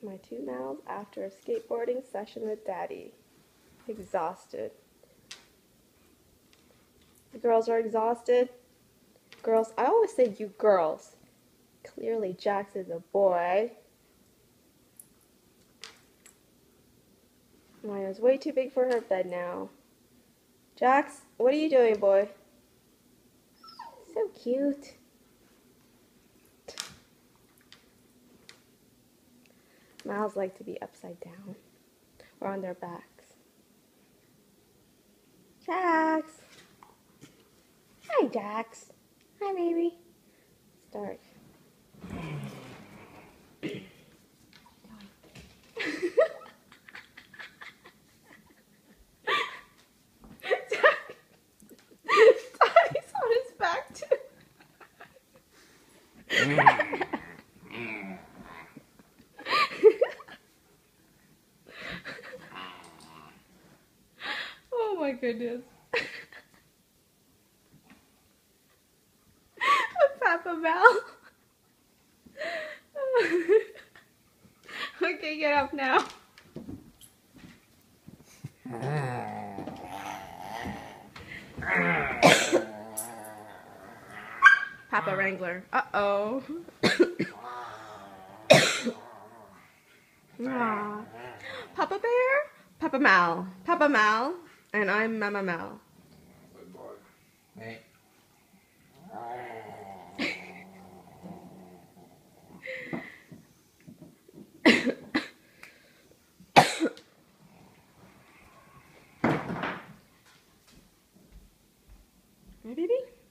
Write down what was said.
my 2 miles after a skateboarding session with Daddy. Exhausted. The girls are exhausted. Girls, I always say you girls. Clearly Jax is a boy. Maya's way too big for her bed now. Jax, what are you doing, boy? So cute. Mouths like to be upside down or on their backs. Jax! Hi, Jax. Hi, baby. Start. He's on his back too. Oh my goodness. Papa Mel. Okay, get up now. Papa Wrangler. Uh-oh. Papa Bear? Papa Mal. Papa Mal. And I'm Mama Mal. Good boy. Hey. Hey, baby?